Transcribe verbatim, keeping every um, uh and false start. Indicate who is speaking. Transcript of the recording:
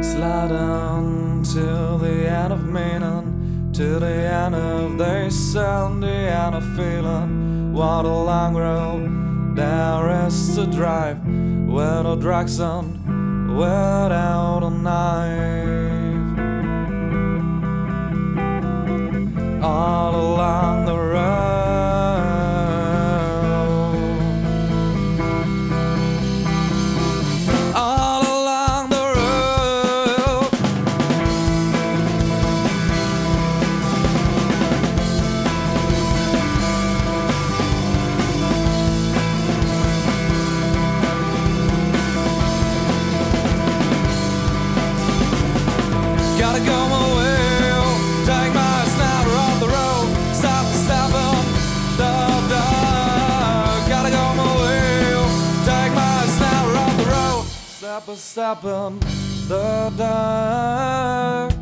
Speaker 1: Sliding till the end of meaning, to the end of the sun, the end of feeling. What a long road there is to drive, with a Draxon, without a knife. All along the road, all along the road. Gotta go my way, take my sniper off the road, stop stopping the dark. Gotta go my way, take my sniper off the road, stop stopping the dark.